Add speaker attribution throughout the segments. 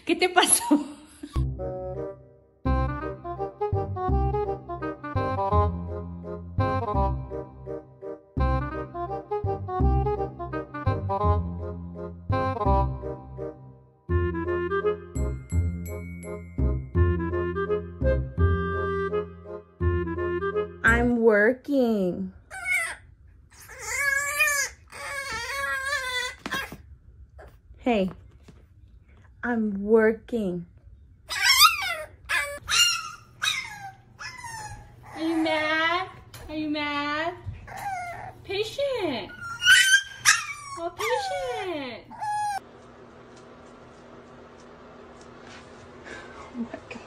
Speaker 1: ¿Qué te pasó? I'm working. Hey, I'm working. Are you mad? Are you mad? Patient. Oh, patient. Oh my God.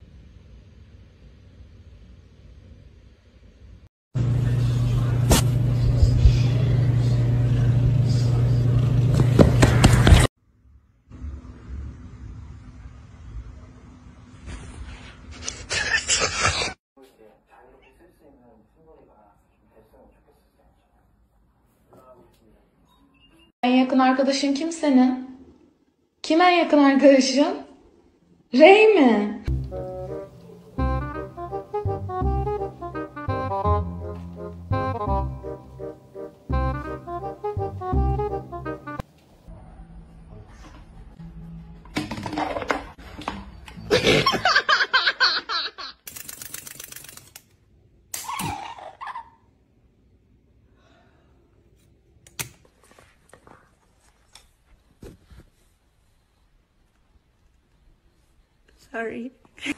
Speaker 2: En yakın arkadaşın kim senin? Kim en yakın arkadaşın? Ray mi?
Speaker 1: Sorry.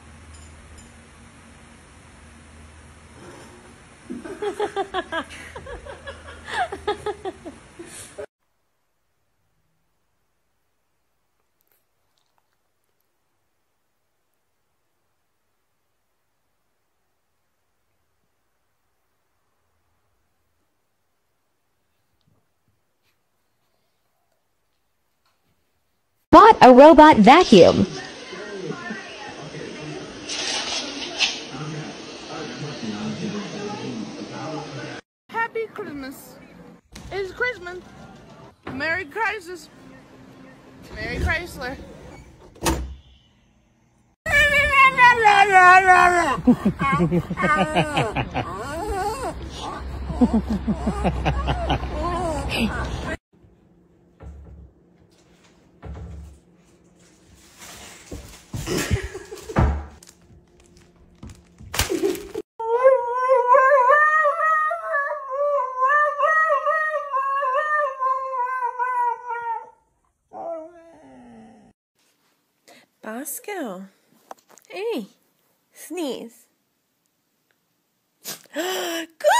Speaker 3: Bought a robot vacuum.
Speaker 4: Happy Christmas. It's Christmas. Merry Crisis. Merry Chrysler.
Speaker 1: Bosco. Hey, sneeze. Good